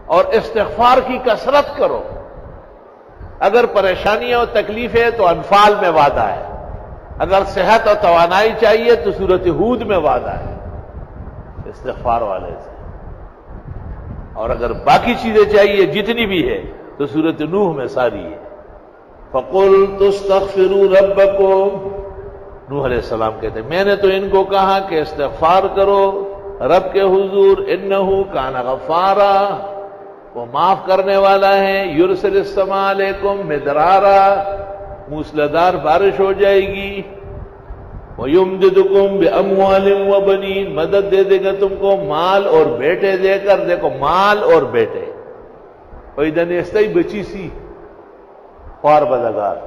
اور استغفار کی کثرت کرو. اگر پریشانیاں اور تکلیفیں ہیں تو انفال میں وعدہ ہے، اگر صحت اور توانائی چاہیے تو سورۃ ہود میں وعدہ ہے استغفار والے سے، اور اگر باقی چیزیں چاہیے جتنی بھی ہے تو سورۃ نوح میں ساری ہے. فَقُلْتُ اسْتَغْفِرُوا رَبَّكُمْ، نوح علیہ السلام کہتے ہیں میں نے تو ان کو کہا کہ استغفار کرو رب کے حضور، اِنَّهُ كَانَ غَفَّارًا، وہ معاف کرنے والا ہے. یرسل السماء علیکم مدرارا، موسلادھار بارش ہو جائے گی. وَيُمْدِدُكُمْ بِأَمْوَالٍ وَبَنِينَ، مدد دے دے گا تم کو مال اور بیٹے دے کر. دیکھو مال اور بیٹے، وَإِذَا نِسْتَئِ بچی سی خوار بدگار.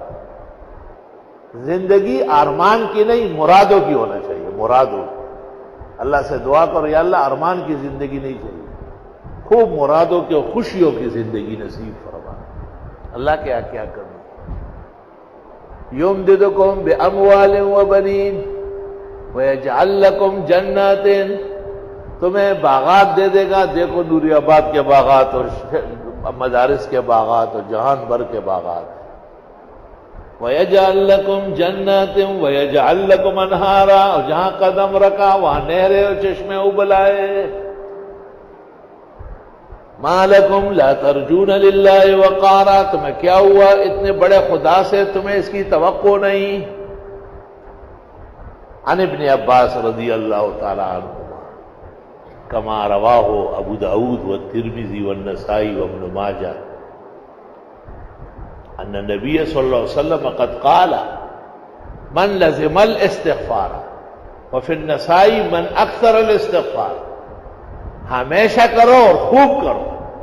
زندگی ارمان کی نہیں مرادوں کی ہونا چاہیے. مرادوں، اللہ سے دعا کرو یا اللہ ارمان کی زندگی نہیں چاہیے، خوب مرادوں کی اور خوشیوں کی زندگی نصیب فرما. اللہ کیا کیا کروں. یمددکم باموال وبنین ویجعل لکم جنات، تمہیں باغات دے دے گا. دیکھو نوری آباد کے باغات اور مدارس کے باغات اور جہان بھر کے باغات. وَيَجْعَلْ لَكُمْ جَنَّاتٍ وَيَجْعَلْ لَكُمْ أَنْهَارًا، اور جہاں قدم رکھا وہاں نہریں اور چشمے ابل آئے. مَا لَكُمْ لَا تَرْجُونَ لِلَّهِ وَقَارًا، تمہیں کیا ہوا اتنے بڑے خدا سے تمہیں اس کی توقع نہیں. عن ابن عباس رضی اللہ تعالی عنہما کما رواہ ابو داود والترمذی والنسائی وابن ماجہ ان النبی صلی اللہ علیہ وسلم قد قال من لزم الاستغفار وفي النسائی من اکثر الاستغفار، ہمیشہ کرو اور خوب کرو.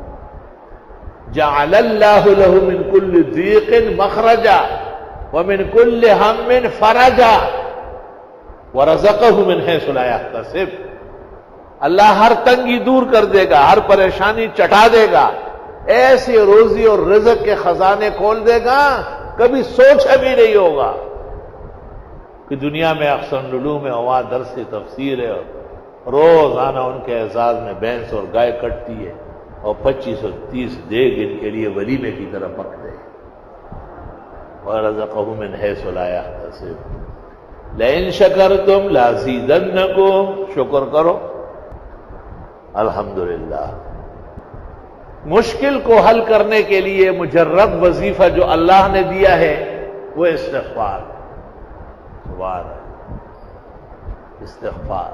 جعل اللہ له من كل ضيق مخرجا ومن كل هم فرجا ورزقه من حيث لا يحتسب، اللہ ہر تنگی دور کر دے گا، ہر پریشانی چٹا دے گا، ایسی روزی اور رزق کے خزانے کھول دے گا کبھی سوچا بھی نہیں ہوگا. کہ دنیا میں احسن العلوم میں وہاں درس تفسیر ہے، روزانہ ان کے اعزاز میں بھینس اور گائے کٹتی ہے اور 25 اور 30 دیگ ان کے لیے ولیمے کی طرح پکتے ہیں. وَرَزَقَهُ مِنْ حَيْثُ لَا يَحْتَسِبُ لَئِن شَكَرْتُمْ لَأَزِيدَنَّكُمْ، شکر کرو. الحمدللہ. مشکل کو حل کرنے کے لیے مجرب وظیفہ جو اللہ نے دیا ہے وہ استغفار. سبحان اللہ، استغفار.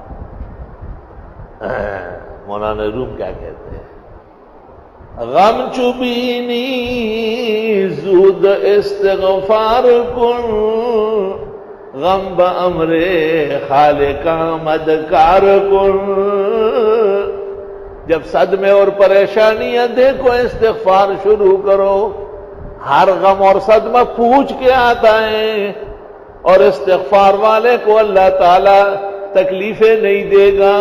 مولانا روم کیا کہتے ہیں؟ غم چوبینی زود استغفار کن، غم بامر خالق مدکار کن. جب صدمے اور پریشانیاں دیکھو استغفار شروع کرو. ہر غم اور صدمہ پوچھ کے آتا ہے، اور استغفار والے کو اللہ تعالی تکلیفیں نہیں دے گا.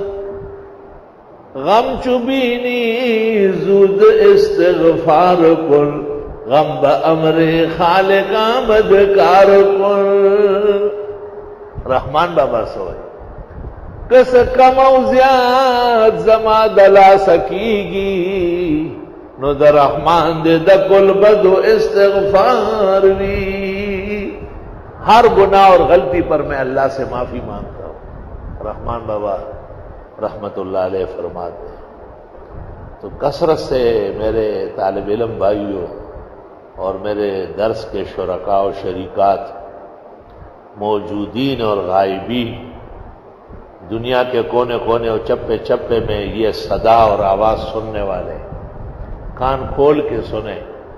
غم چوبینی زود استغفار کن، غم بامر خالق مدکار کن. رحمان بابا سوئے کس کم او زیاد زما دلا سکیگی، نو در رحمان دے دکل بدو استغفار وی. ہر گناہ اور غلطی پر میں اللہ سے معافی مانگتا ہوں. رحمان بابا رحمت اللہ علیہ فرماتے ہیں. تو کثرت سے میرے طالب علم بھائیوں اور میرے درس کے شرکاء و شریکات، موجودین اور غائبین، دنیا کے کونے کونے اور چپے چپے میں یہ صدا اور آواز سننے والے کان کھول کے سنیں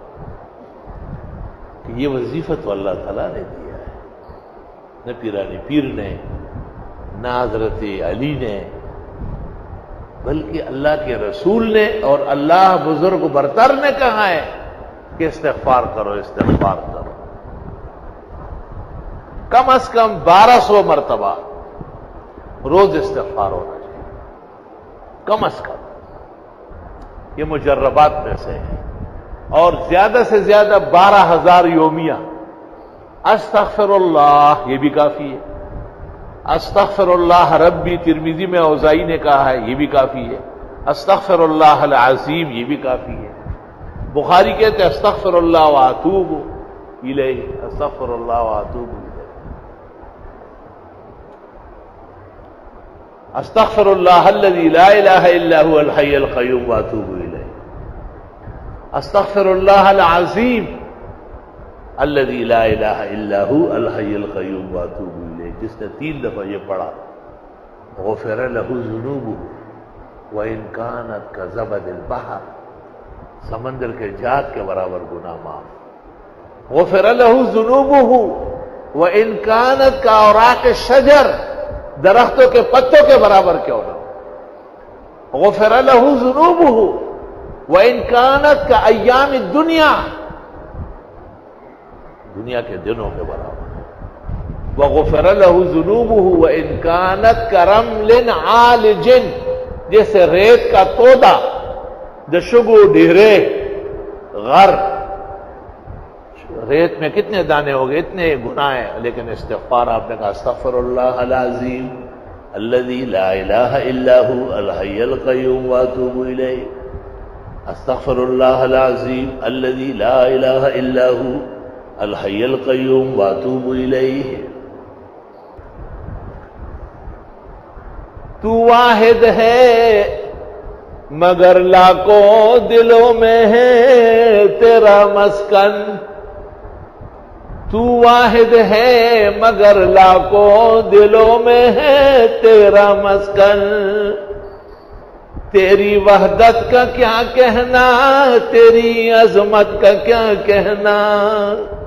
کہ یہ وظیفہ تو اللہ تعالیٰ نے دیا ہے، نہ پیرانی پیر نے، نہ حضرت علی نے، بلکہ اللہ کے رسول نے اور اللہ بزرگ برتر نے کہا ہے کہ استغفار کرو، استغفار کرو. کم از کم 1200 مرتبہ روز استغفار ہونا چاہیے، کم از کم. یہ مجربات میں سے ہے. اور زیادہ سے زیادہ 12,000 یومیہ استغفر اللہ، یہ بھی کافی ہے. استغفر اللہ ربی، ترمذی میں اوزائی نے کہا ہے، یہ بھی کافی ہے. استغفر اللہ العظیم یہ بھی کافی ہے. بخاری کہتے ہیں استغفر اللہ واتوب الیہ، استغفر اللہ واتوب الیہ. استغفر اللہ الذی لا الہ الا هو الحی القیوم واتوب الیہ. استغفر اللہ العظیم الذی لا الہ الا هو الحی القیوم واتوب الیہ. جس نے 3 دفعہ یہ پڑھا غفر له ذنوبه وَإِن كَانَتْ كَزَبَدِ الْبَحْرِ، سمندر کے جھاگ کے برابر گناہ معاف. غفر له ذنوبه وَإِن كَانَتْ كَأَوْرَاقِ الشَّجَرِ، درختوں کے پتوں کے برابر کیوں نہ ہو. غفر له ذنوبه وَإِن كَانَتْ كَأَيَّامِ الدُّنْيَا، دنیا کے دنوں کے برابر. وغفر له ذنوبه وَإِن كَانَتْ كَرَمْلٍ عَالِجٍ، جیسے ریت کا تودا، دشگو ڈھیرے غر، ریت میں کتنے دانے ہو گئے، اتنے گناہ ہیں، لیکن استغفار آپ نے کہا استغفر اللہ العظیم الذی لا الہ الا هو الحی القیوم واتوب الیہ. استغفر اللہ العظیم الذی لا الہ الا هو الحی القیوم واتوب الیہ. تو واحد ہے مگر لاکھوں دلوں میں ہے تیرا مسکن. تو واحد ہے مگر لاکھوں دلوں میں ہے تیرا مسکن. تیری وحدت کا کیا کہنا، تیری عظمت کا کیا کہنا.